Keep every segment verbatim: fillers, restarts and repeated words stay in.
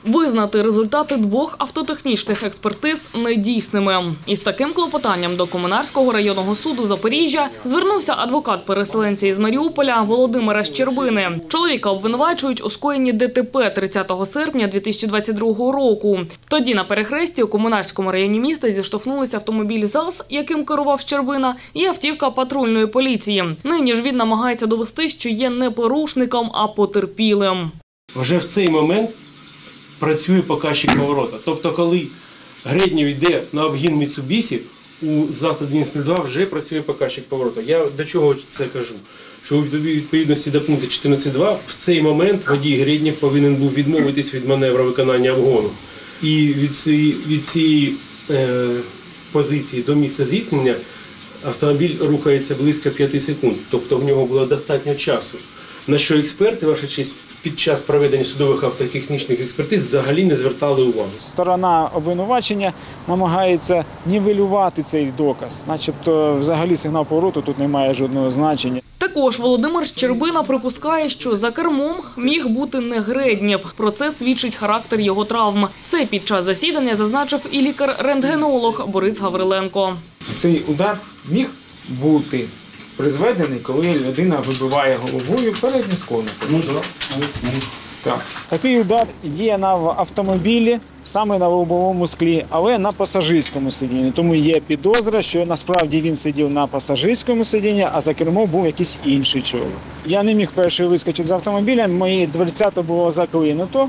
визнати результати двох автотехнічних експертиз недійсними. Із таким клопотанням до Комунарського районного суду Запоріжжя звернувся адвокат переселенця із Маріуполя Володимира Щербини. Чоловіка обвинувачують у скоєнні ДТП тридцятого серпня дві тисячі двадцять другого року. Тоді на перехресті у Комунарському районі міста зіштовхнулися автомобіль ЗАЗ, яким керував Щербина, і автівка патрульної поліції. Нині ж він намагається довести, що є не порушником, а потерпілим. Вже в цей момент працює показчик поворота. Тобто, коли Греднєв йде на обгін Міцубісі, у ЗАЗ один нуль два вже працює показчик поворота. Я до чого це кажу? Що у відповідності до пункту чотирнадцять два в цей момент водій Греднєв повинен був відмовитись від маневру виконання обгону. І від цієї, від цієї е, позиції до місця зіткнення автомобіль рухається близько п'яти секунд. Тобто в нього було достатньо часу. На що експерти, ваша честь, під час проведення судових автотехнічних експертиз взагалі не звертали увагу. Сторона обвинувачення намагається нівелювати цей доказ, начебто взагалі сигнал повороту тут не має жодного значення. Також Володимир Щербина припускає, що за кермом міг бути не Греднєв. Про це свідчить характер його травм. Це під час засідання зазначив і лікар-рентгенолог Борис Гавриленко. Цей удар міг бути призведений, коли людина вибиває головою переднє скло. Ну, так. Так. Такий удар є на автомобілі, саме на лобовому склі, але на пасажирському сидінні. Тому є підозра, що насправді він сидів на пасажирському сидінні, а за кермом був якийсь інший чоловік. Я не міг перший вискочити з автомобіля, мої дверцята було заклинуто.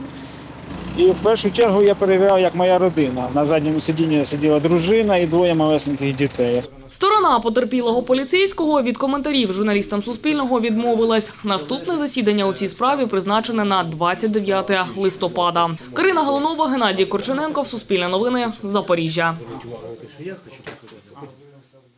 І в першу чергу я перевіряв, як моя родина. На задньому сидінні сиділа дружина і двоє малесеньких дітей. Сторона потерпілого поліцейського від коментарів журналістам Суспільного відмовилась. Наступне засідання у цій справі призначене на двадцять дев'яте листопада. Карина Галунова, Геннадій Корчененков, Суспільне новини, Запоріжжя.